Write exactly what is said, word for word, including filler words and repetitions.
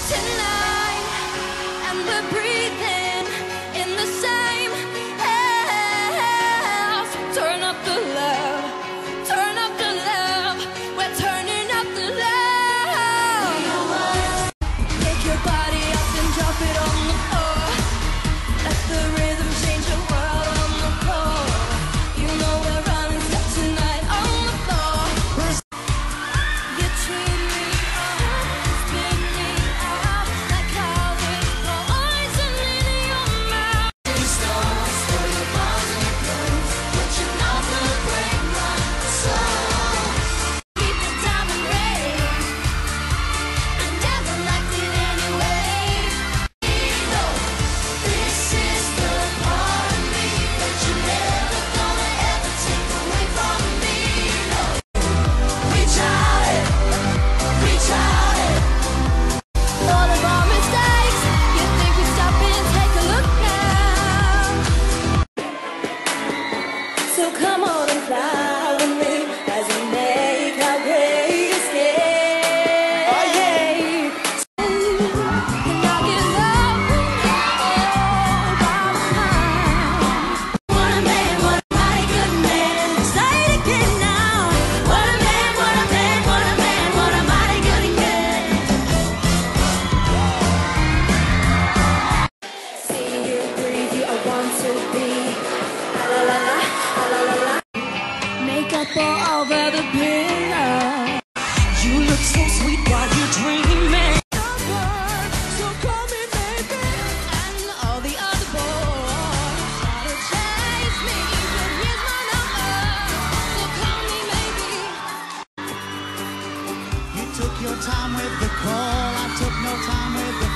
tonight, and we're breathing in the same air. So turn up the love, turn up the love. We're turning up the love. Take your body up and drop it on the floor. Let the rhythm change the world on the floor. You know we're running stuff tonight on the floor. You treat me up, spin me out like how it's poison in your mouth. Two stones for your bars and clothes, but you're not gonna break my soul. Keep the diamond ring, I never liked it anyway. This is the part of me that you're never gonna ever take away from me. No, reach out it, reach out it. All of our mistakes, you think we stop and take a look now. So come on and fly with me as we make our great escape. Oh yeah. And I'll give up all by behind. What a man, what a mighty good man. Say it again now. What a man, what a man, what a man, what a mighty good man. See you, breathe you, I want to be. La la la, la la la. Make up all over the pillow. You look so sweet while you're dreaming. So call me baby, and all the other boys try to chase me, but here's my number. So call me maybe. You took your time with the call, I took no time with the